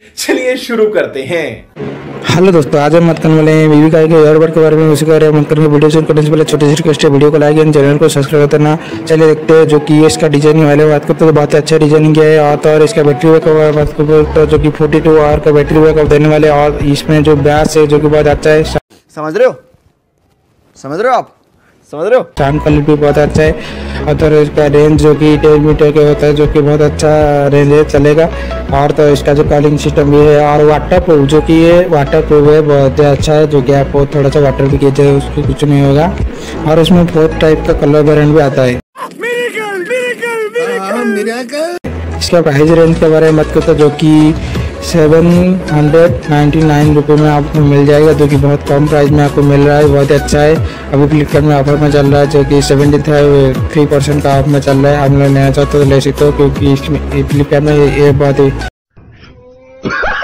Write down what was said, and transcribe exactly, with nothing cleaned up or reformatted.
चलिए शुरू करते हैं। हेलो दोस्तों, आज हम बात करने वाले हैं वीवी का के ईयरबड के बारे में। उसी के बारे में बात करेंगे। वीडियो शुरू करने से पहले छोटी सी रिक्वेस्ट है, वीडियो को लाइक एंड चैनल को सब्सक्राइब करना। चलिए देखते हैं जो कि इसका डिजाइनिंग वाले बात करते हैं तो बहुत अच्छा डिजाइनिंग किया है। और तो और इसका बैटरी बैकअप बात करते तो जो कि फोर्टी टू आवर का बैटरी बैकअप देने वाले, और इसमें जो बैस है जो कि बहुत अच्छा है। समझ रहे हो समझ रहे हो आप समझ रहे हो साउंड क्वालिटी बहुत अच्छा है। और तो इसका रेंज जो कि डेढ़ मीटर का होता है, जो कि बहुत अच्छा रेंज है, चलेगा। और तो इसका जो कॉलिंग सिस्टम भी है, और वाटर प्रूफ जो कि ये वाटर प्रूफ है, बहुत अच्छा है। जो कि आपको थोड़ा सा वाटर भी कीजिए जाए उसको कुछ नहीं होगा। और इसमें फोर टाइप का कलर वेरिएंट भी आता है। इसका प्राइस रेंज के बारे में बात करते जो कि सेवन हंड्रेड नाइन्टी नाइन रुपये में आपको मिल जाएगा, जो कि बहुत कम प्राइस में आपको मिल रहा है, बहुत अच्छा है। अभी फ्लिपकार्ट में ऑफर में चल रहा है, जो कि सेवेंटी थ्री परसेंट का ऑफ में चल रहा है। आप लोग लेना चाहते हो तो ले सकते हो, क्योंकि इसमें फ्लिपकार्ट में ये बहुत ही